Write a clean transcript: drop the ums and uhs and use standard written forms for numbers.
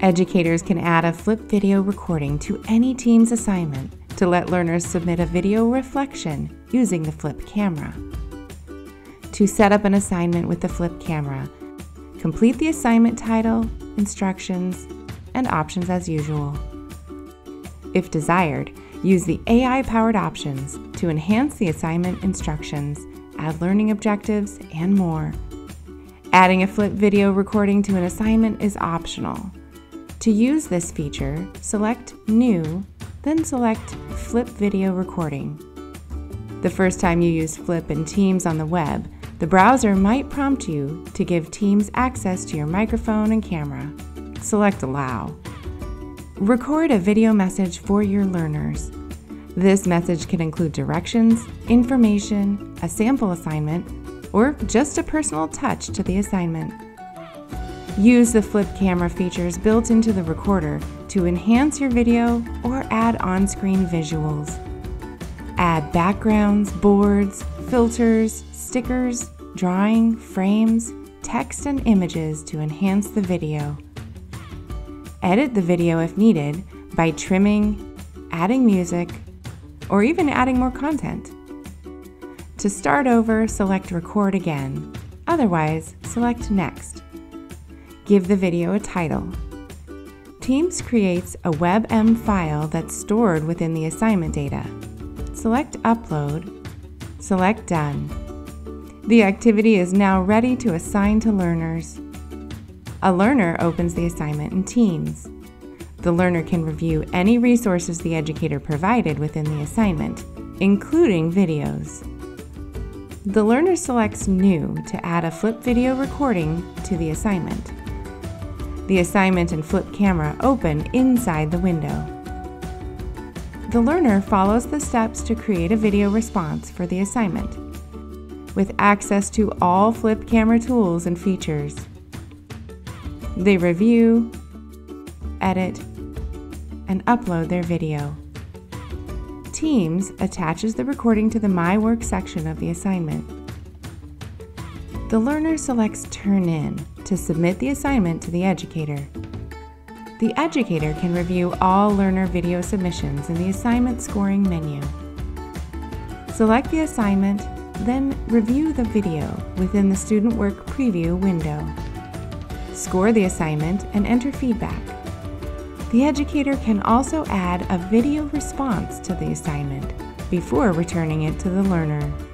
Educators can add a flip video recording to any team's assignment to let learners submit a video reflection using the flip camera. To set up an assignment with the flip camera, complete the assignment title, instructions, and options as usual. If desired, use the AI-powered options to enhance the assignment instructions, add learning objectives, and more. Adding a flip video recording to an assignment is optional. To use this feature, select New, then select Flip Video Recording. The first time you use Flip in Teams on the web, the browser might prompt you to give Teams access to your microphone and camera. Select Allow. Record a video message for your learners. This message can include directions, information, a sample assignment, or just a personal touch to the assignment. Use the flip camera features built into the recorder to enhance your video or add on-screen visuals. Add backgrounds, boards, filters, stickers, drawing, frames, text, and images to enhance the video. Edit the video if needed by trimming, adding music, or even adding more content. To start over, select Record again. Otherwise, select Next. Give the video a title. Teams creates a WebM file that's stored within the assignment data. Select Upload. Select Done. The activity is now ready to assign to learners. A learner opens the assignment in Teams. The learner can review any resources the educator provided within the assignment, including videos. The learner selects New to add a flip video recording to the assignment. The assignment and flip camera open inside the window. The learner follows the steps to create a video response for the assignment, with access to all flip camera tools and features. They review, edit, and upload their video. Teams attaches the recording to the My Work section of the assignment. The learner selects Turn In to submit the assignment to the educator. The educator can review all learner video submissions in the assignment scoring menu. Select the assignment, then review the video within the Student Work Preview window. Score the assignment and enter feedback. The educator can also add a video response to the assignment before returning it to the learner.